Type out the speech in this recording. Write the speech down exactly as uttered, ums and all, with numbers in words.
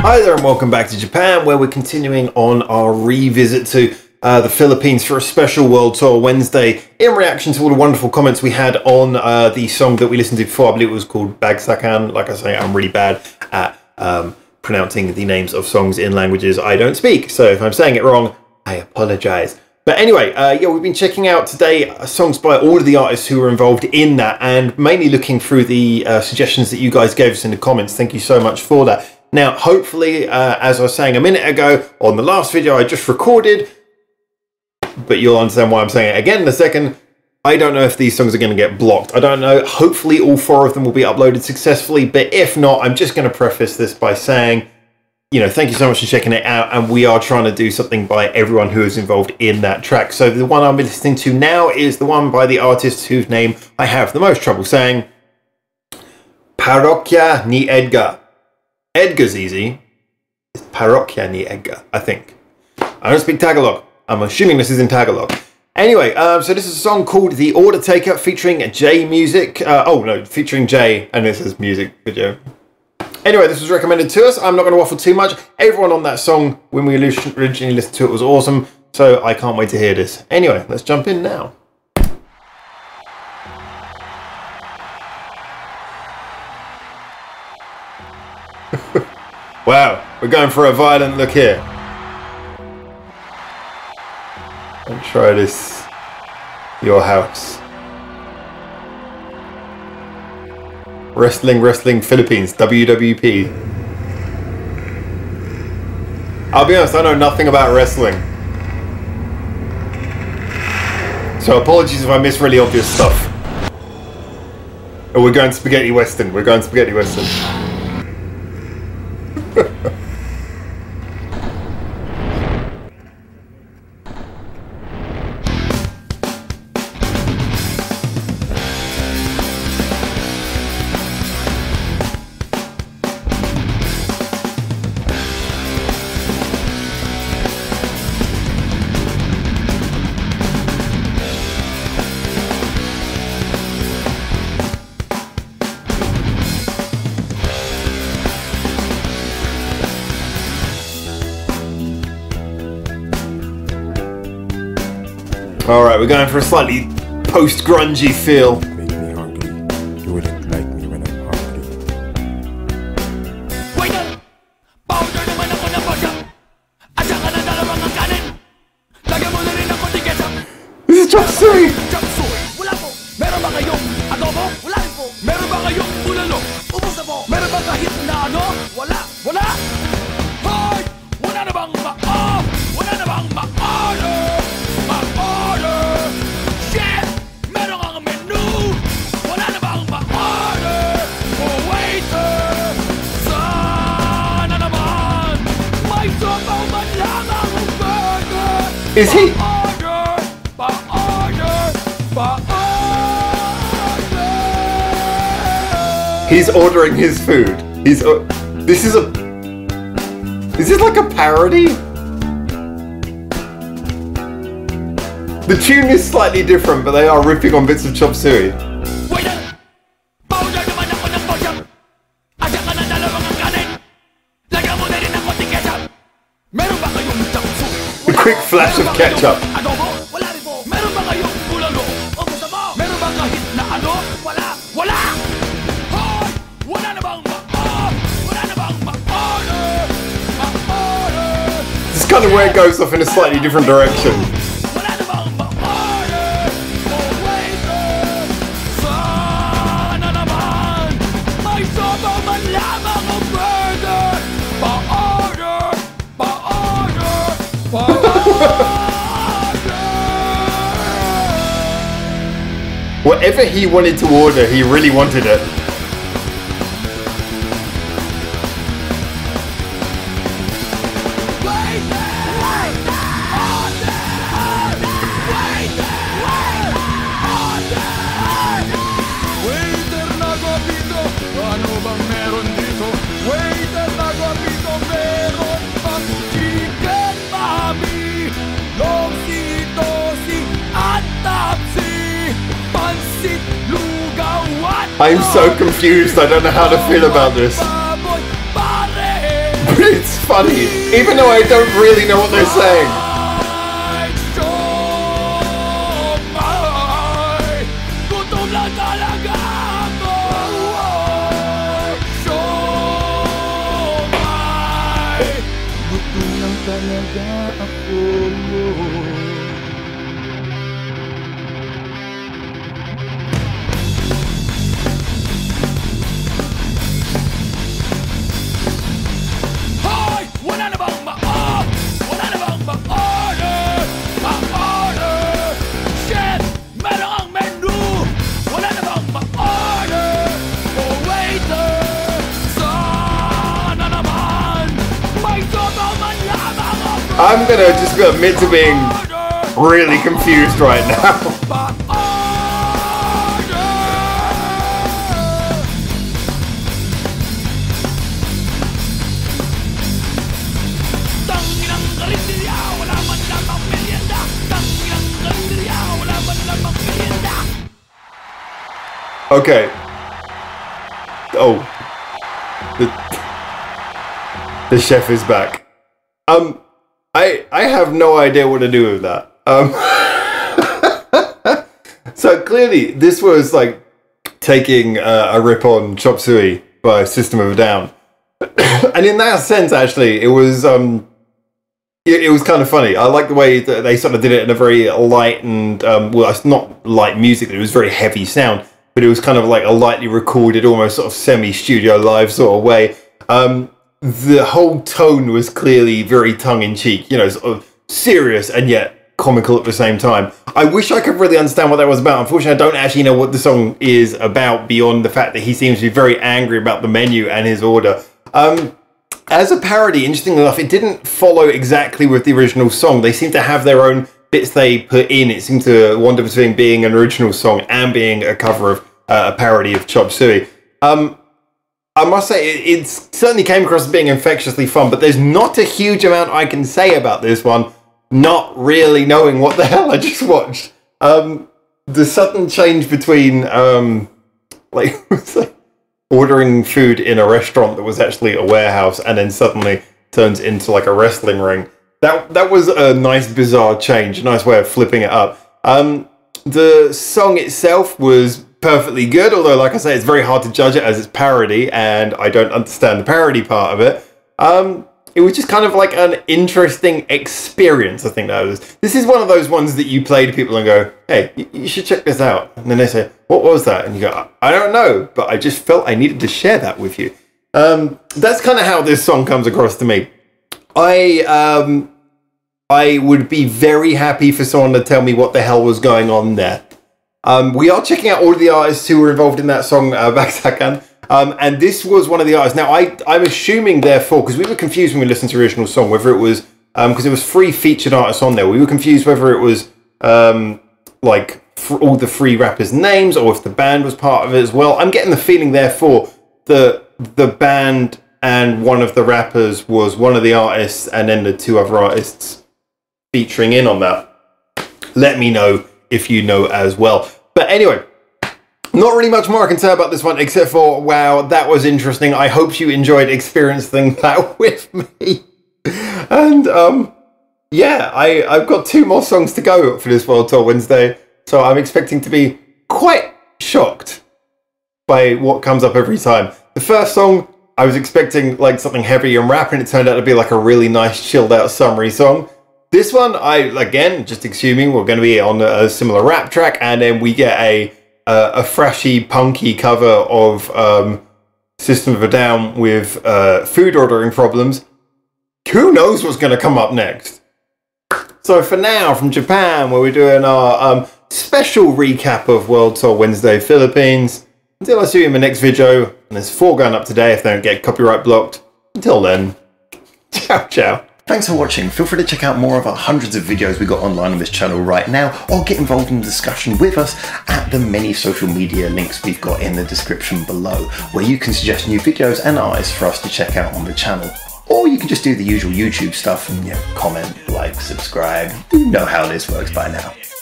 Hi there and welcome back to Japan, where we're continuing on our revisit to uh, the Philippines for a special World Tour Wednesday in reaction to all the wonderful comments we had on uh, the song that we listened to before. I believe it was called Bagsakan. Like I say, I'm really bad at um, pronouncing the names of songs in languages I don't speak, so if I'm saying it wrong, I apologize. But anyway, uh, yeah, we've been checking out today uh, songs by all of the artists who were involved in that, and mainly looking through the uh, suggestions that you guys gave us in the comments. Thank you so much for that. Now, hopefully, uh, as I was saying a minute ago, on the last video I just recorded, but you'll understand why I'm saying it again in a second, I don't know if these songs are going to get blocked. I don't know. Hopefully all four of them will be uploaded successfully, but if not, I'm just going to preface this by saying, you know, thank you so much for checking it out, and we are trying to do something by everyone who is involved in that track. So the one I'm listening to now is the one by the artist whose name I have the most trouble saying, Parokya ni Edgar. Edgar's easy. It's Parokya ni Edgar, I think. I don't speak Tagalog. I'm assuming this is in Tagalog. Anyway, um, so this is a song called The Order Taker featuring J Music. Uh, oh, no, featuring J, and this is music video. Anyway, this was recommended to us. I'm not going to waffle too much. Everyone on that song, when we originally listened to it, was awesome. So I can't wait to hear this. Anyway, let's jump in now. Wow, we're going for a violent look here. I'll try this. Your house. Wrestling, Wrestling Philippines, W W P. I'll be honest, I know nothing about wrestling. So apologies if I miss really obvious stuff. Oh, we're going Spaghetti Western. We're going Spaghetti Western. Alright, we're going for a slightly post-grungy feel. Make me hungry. You wouldn't like me when I'm hungry. This is Chop Suey! Is he? He's ordering his food. He's. Uh, this is a. Is this like a parody? The tune is slightly different, but they are ripping on bits of Chop Suey. A quick flash of ketchup. This is kind of where it goes off in a slightly different direction. Whatever he wanted to order, he really wanted it. I'm so confused, I don't know how to feel about this. But it's funny, even though I don't really know what they're saying. I'm gonna just admit to being really confused right now. Okay. Oh. The, the chef is back. Um, I I have no idea what to do with that. Um, so clearly this was like taking uh, a rip on Chop Suey by System of a Down. And in that sense, actually, it was um, it, it was kind of funny. I like the way that they sort of did it in a very light and um, well, it's not light music. It was very heavy sound, but it was kind of like a lightly recorded, almost sort of semi-studio live sort of way. Um, the whole tone was clearly very tongue-in-cheek, you know, sort of serious and yet comical at the same time. I wish I could really understand what that was about. Unfortunately, I don't actually know what the song is about beyond the fact that he seems to be very angry about the menu and his order. Um, as a parody, interestingly enough, it didn't follow exactly with the original song. They seem to have their own bits they put in. It seemed to wander between being an original song and being a cover of uh, a parody of Chop Suey. Um, I must say, it, it certainly came across as being infectiously fun, but there's not a huge amount I can say about this one, not really knowing what the hell I just watched. Um, the sudden change between, um, like, ordering food in a restaurant that was actually a warehouse and then suddenly turns into like a wrestling ring. That that was a nice, bizarre change, a nice way of flipping it up. Um, the song itself was perfectly good, although, like I say, it's very hard to judge it as it's parody, and I don't understand the parody part of it. Um, it was just kind of like an interesting experience, I think that was. This is one of those ones that you play to people and go, hey, you, you should check this out. And then they say, what was that? And you go, I don't know, but I just felt I needed to share that with you. Um, that's kind of how this song comes across to me. I, um, I would be very happy for someone to tell me what the hell was going on there. Um, we are checking out all of the artists who were involved in that song, uh, Baksakan. Um, and this was one of the artists. Now, I, I'm assuming, therefore, because we were confused when we listened to the original song, whether it was, um, because there was three featured artists on there, we were confused whether it was, um, like, for all the three rappers' names, or if the band was part of it as well. I'm getting the feeling, therefore, that the band and one of the rappers was one of the artists, and then the two other artists featuring in on that. Let me know if you know as well. But anyway, not really much more I can say about this one, except for, wow, that was interesting. I hope you enjoyed experiencing that with me. And, um, yeah, I, I've got two more songs to go for this World Tour Wednesday, so I'm expecting to be quite shocked by what comes up every time. The first song, I was expecting, like, something heavy and rap, and it turned out to be, like, a really nice, chilled-out, summery song. This one, I, again, just assuming we're going to be on a similar rap track, and then we get a uh, a freshy, punky cover of um, System of a Down with uh, food ordering problems. Who knows what's going to come up next? So for now, from Japan, where we're doing our um, special recap of World Tour Wednesday Philippines. Until I see you in the next video, and there's four going up today if they don't get copyright blocked. Until then, ciao, ciao. Thanks for watching. Feel free to check out more of our hundreds of videos we got online on this channel right now, or get involved in the discussion with us at the many social media links we've got in the description below, where you can suggest new videos and artists for us to check out on the channel. Or you can just do the usual YouTube stuff and, you know, comment, like, subscribe. You know how this works by now.